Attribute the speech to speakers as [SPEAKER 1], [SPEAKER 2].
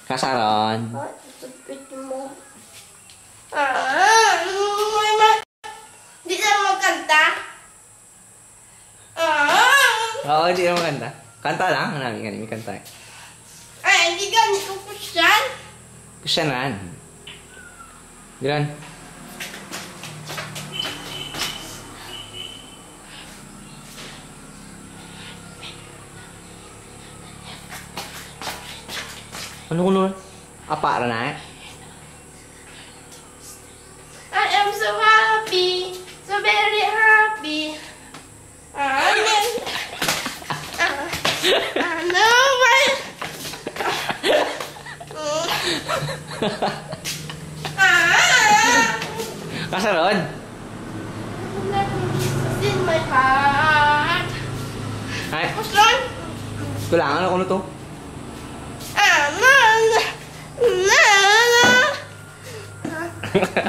[SPEAKER 1] Kasaron.
[SPEAKER 2] Sapit mo. Di na magkanta?
[SPEAKER 1] Oo, hindi naman kanta. Kanta lang. Namin kanta.
[SPEAKER 2] Ay, hindi ka nito kusyan.
[SPEAKER 1] Kusyanan. Gilan. Ano ko nun? Apa na
[SPEAKER 2] I am so happy. So very happy. No, why?
[SPEAKER 1] Kasaron.
[SPEAKER 2] In my heart.
[SPEAKER 1] Ay,
[SPEAKER 2] Kusyan?
[SPEAKER 1] kulangan ako na to.
[SPEAKER 2] Na.